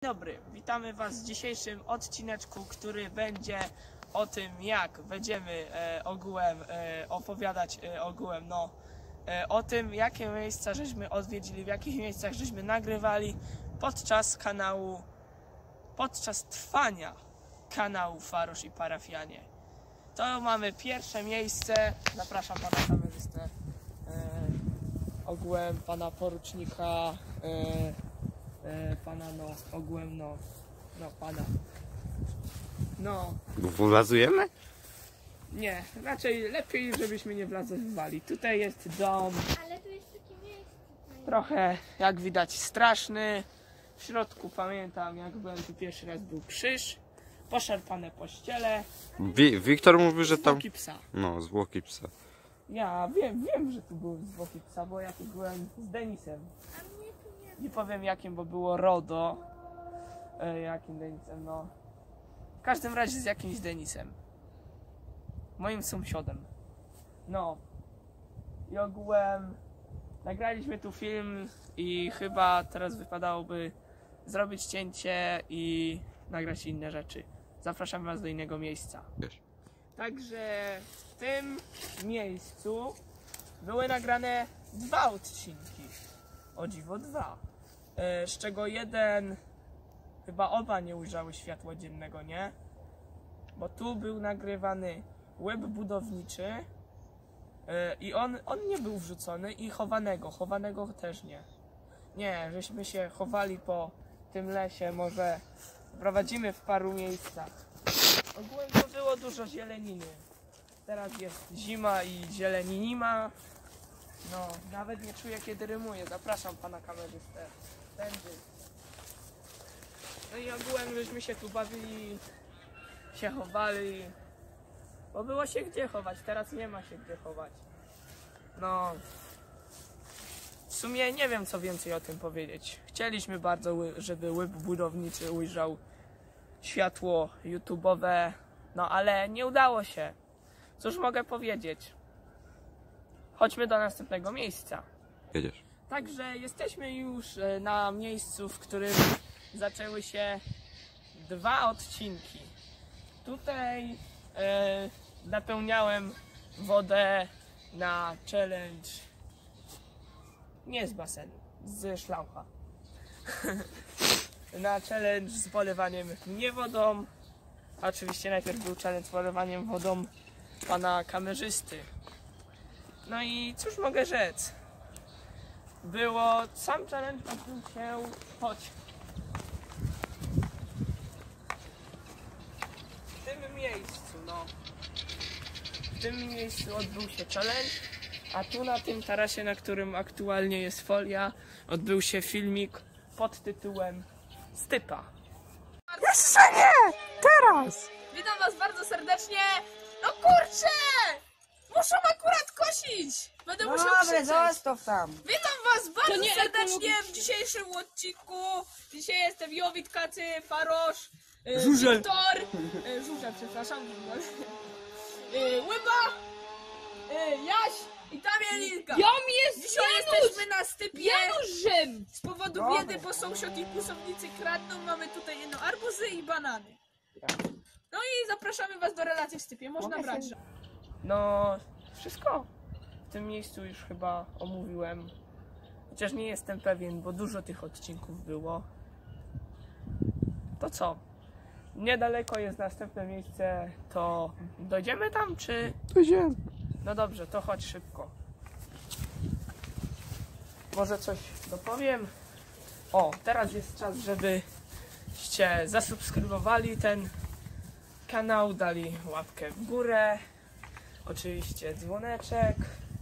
Dobry, witamy Was w dzisiejszym odcineczku, który będzie o tym, jak będziemy opowiadać ogółem, o tym, jakie miejsca żeśmy odwiedzili, w jakich miejscach żeśmy nagrywali podczas trwania kanału Farosz i Parafianie. To mamy pierwsze miejsce. Zapraszam pana kamerzystę, ogółem pana porucznika, pana pana. Wlazujemy? Nie, raczej lepiej, żebyśmy nie wlazywali. Tutaj jest dom. Ale tu jest takie miejsce. Trochę, jak widać, straszny. W środku pamiętam, jak byłem tu pierwszy raz, był krzyż, poszarpane pościele. Wiktor mówi, że tam... Zwłoki psa. No, zwłoki psa. Ja wiem, że tu były zwłoki psa, bo ja tu byłem z Denisem. A mnie tu nie. Nie powiem jakim, bo było RODO. Jakim Denisem, no. W każdym razie z jakimś Denisem. Moim sąsiadem. No. I ogółem nagraliśmy tu film i chyba teraz wypadałoby zrobić cięcie i nagrać inne rzeczy. Zapraszam Was do innego miejsca. Wiesz. Także w tym miejscu były nagrane 2 odcinki. O dziwo 2. Z czego jeden, chyba oba nie ujrzały światła dziennego, nie? Bo tu był nagrywany łeb budowniczy i on nie był wrzucony i chowanego też nie. Nie, żeśmy się chowali po tym lesie, może prowadzimy w paru miejscach. Ogólnie to było dużo zieleniny. Teraz jest zima i zieleni nie ma. No, nawet nie czuję, kiedy rymuję. Zapraszam pana kamerzystę. Tędy. No i ogółem żeśmy się tu bawili, się chowali. Bo było się gdzie chować, teraz nie ma się gdzie chować. No. W sumie nie wiem, co więcej o tym powiedzieć. Chcieliśmy bardzo, żeby łyb budowniczy ujrzał światło YouTube'owe, no ale nie udało się. Cóż mogę powiedzieć? Chodźmy do następnego miejsca. Jedziesz. Także jesteśmy już na miejscu, w którym zaczęły się 2 odcinki. Tutaj napełniałem wodę na challenge, nie z basenu, z szlaucha. Na challenge z polewaniem mnie wodą. A oczywiście najpierw był challenge z polewaniem wodą pana kamerzysty. No i cóż mogę rzec? Sam challenge odbył się, w tym miejscu, w tym miejscu odbył się challenge, a tu na tym tarasie, na którym aktualnie jest folia, odbył się filmik pod tytułem Stypa. Jeszcze nie! Teraz! Witam Was bardzo serdecznie. No kurczę! Muszę akurat kosić! Będę musiał krzyczeć. Zostaw tam. Witam Was bardzo serdecznie w dzisiejszym odcinku. Dzisiaj jestem Jowit, Kacy, Farosz, Wiktor, Żużel, przepraszam, Łyba, Jaś i Tamielinka. Dzisiaj jesteśmy na stypie. Z powodu biedy, bo sąsiad i kłusownicy kradną. Mamy tutaj arbuzy i banany. No i zapraszamy Was do relacji w stypie. Można brać. No, wszystko w tym miejscu już chyba omówiłem. Chociaż nie jestem pewien, bo dużo tych odcinków było. To co? Niedaleko jest następne miejsce, to dojdziemy tam, czy... Dojdziemy. No dobrze, to chodź szybko. Może coś dopowiem? O, teraz jest czas, żebyście zasubskrybowali ten kanał, dali łapkę w górę, oczywiście dzwoneczek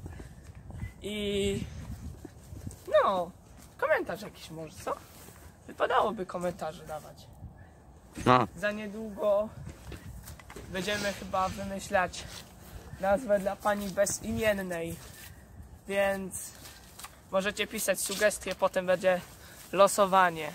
i no, komentarz jakiś może, co? Wypadałoby komentarze dawać. No. Za niedługo będziemy chyba wymyślać nazwę dla pani bezimiennej, więc możecie pisać sugestie, potem będzie losowanie,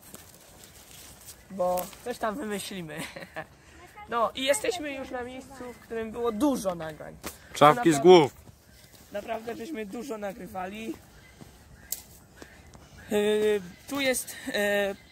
bo coś tam wymyślimy. No i jesteśmy już na miejscu, w którym było dużo nagrań. Czapki z głów. Naprawdę żeśmy dużo nagrywali. Tu jest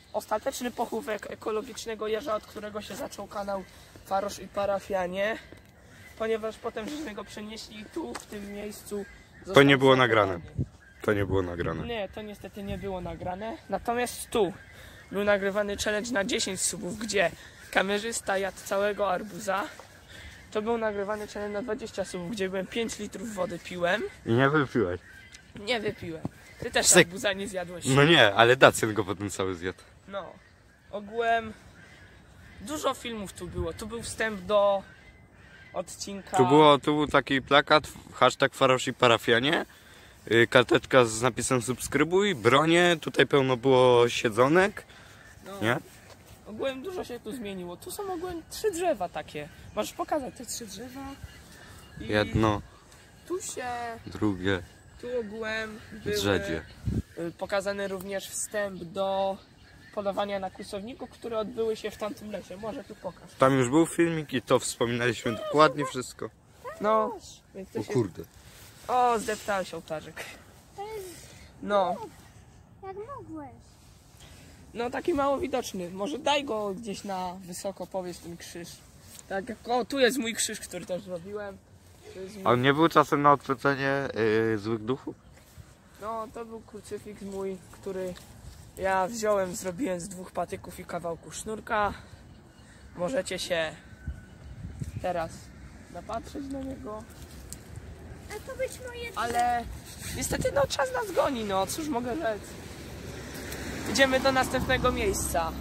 ostateczny pochówek ekologicznego jeża, od którego się zaczął kanał Farosz i Parafianie, ponieważ potem żeśmy go przenieśli tu, w tym miejscu. To nie było został nagrane. zachowany. To nie było nagrane. Nie, to niestety nie było nagrane. Natomiast tu był nagrywany challenge na 10 subów, gdzie kamerzysta jadł całego arbuza. To był nagrywany challenge na 20 subów, gdzie byłem 5 litrów wody piłem. I nie wypiłeś. Nie wypiłem. Ty też Syk. arbuza nie zjadłeś. No nie, ale Dacjan go potem cały zjadł. No. Ogółem dużo filmów tu było. Tu był wstęp do odcinka. Tu był taki plakat, hashtag Farosz i Parafianie, karteczka z napisem subskrybuj, bronie, tutaj pełno było siedzonek, No. nie? Ogółem dużo się tu zmieniło. Tu są ogółem 3 drzewa takie. Możesz pokazać te 3 drzewa? I Jedno, tu się... drugie, Tu ogółem były drzedzie. pokazany również wstęp do polowania na kłusowników, które odbyły się w tamtym lesie. Może tu pokaż. Tam już był filmik i to wspominaliśmy dokładnie wszystko. No, więc to O się... kurde. O, zdeptałeś ołtarzyk. To jest No, jak mogłeś. no taki mało widoczny. Może daj go gdzieś na wysoko, powiedz ten krzyż. Tak, o, tu jest mój krzyż, który też zrobiłem. To jest mój... A on nie był czasem na odwrócenie złych duchów? No, to był krucyfiks mój, który ja wziąłem, zrobiłem z 2 patyków i kawałku sznurka. Możecie się teraz napatrzeć na niego, A to być moje... ale niestety no czas nas goni, no cóż mogę rzec. Idziemy do następnego miejsca.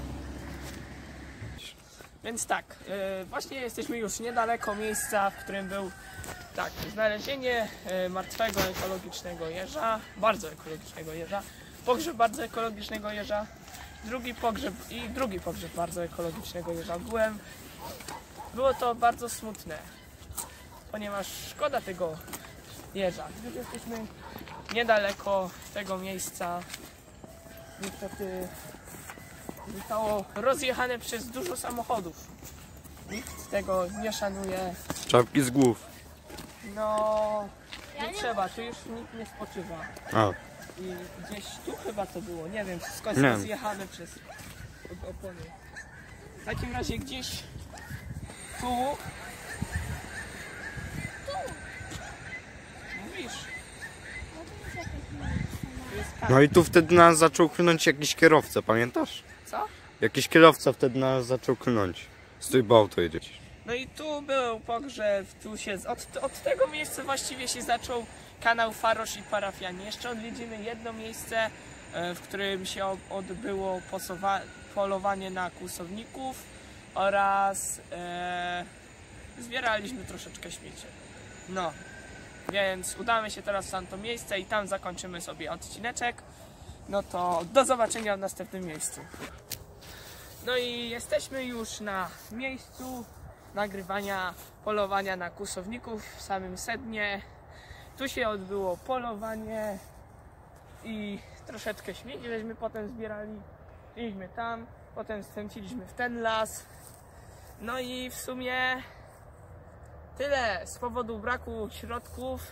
Więc tak, właśnie jesteśmy już niedaleko miejsca, w którym był tak, znalezienie martwego ekologicznego jeża, bardzo ekologicznego jeża, pogrzeb bardzo ekologicznego jeża, drugi pogrzeb bardzo ekologicznego jeża. Ogółem było to bardzo smutne, ponieważ szkoda tego jeża. Gdyż jesteśmy niedaleko tego miejsca, niestety zostało rozjechane przez dużo samochodów. Nikt tego nie szanuje. Czapki z głów. No, Ja nie nie trzeba, tu już nikt nie spoczywa. A, I gdzieś tu chyba to było, nie wiem, skąd Nie. rozjechane przez opony. W takim razie gdzieś tu. Mówisz, No to jest jakieś miejsce. tu jest no i tu wtedy nas zaczął klnąć jakiś kierowca, pamiętasz? co? Jakiś kierowca wtedy nas zaczął klnąć. Stój, bo auto jedziesz. No i tu był pogrzeb, tu się, od tego miejsca właściwie się zaczął kanał Farosz i Parafianie. Jeszcze odwiedzimy jedno miejsce, w którym się odbyło polowanie na kłusowników oraz zbieraliśmy troszeczkę śmieci. No, więc udamy się teraz w tamto miejsce i tam zakończymy sobie odcineczek. No to do zobaczenia w następnym miejscu. No i jesteśmy już na miejscu nagrywania polowania na kłusowników w samym sednie. Tu się odbyło polowanie i troszeczkę śmieci żeśmy potem zbierali. Szliśmy tam, potem skręciliśmy w ten las. No i w sumie tyle. Z powodu braku środków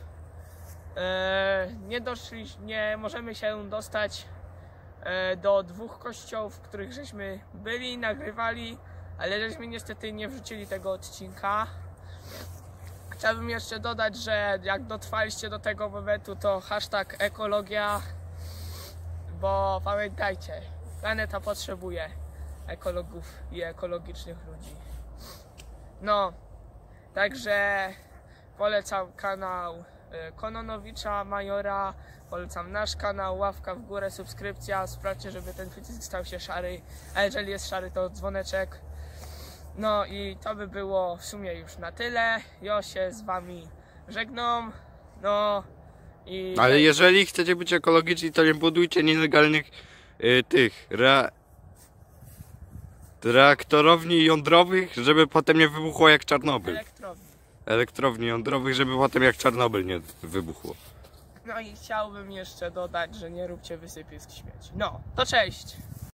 nie możemy się dostać do 2 kościołów, w których żeśmy byli, nagrywali, ale żeśmy niestety nie wrzucili tego odcinka. Chciałbym jeszcze dodać, że jak dotrwaliście do tego momentu, to hashtag ekologia, bo pamiętajcie, planeta potrzebuje ekologów i ekologicznych ludzi. No, także polecam kanał Kononowicza Majora, polecam nasz kanał, łapka w górę, subskrypcja, sprawdźcie, żeby ten przycisk stał się szary, a jeżeli jest szary, to dzwoneczek. No i to by było w sumie już na tyle. Ja się z wami żegnam. No i... Ale jeżeli chcecie być ekologiczni, to nie budujcie nielegalnych reaktorowni jądrowych, żeby potem nie wybuchło jak Czarnobyl. Elektrowni jądrowych, żeby potem jak Czarnobyl nie wybuchło. No i chciałbym jeszcze dodać, że nie róbcie wysypisk śmieci. No, to cześć!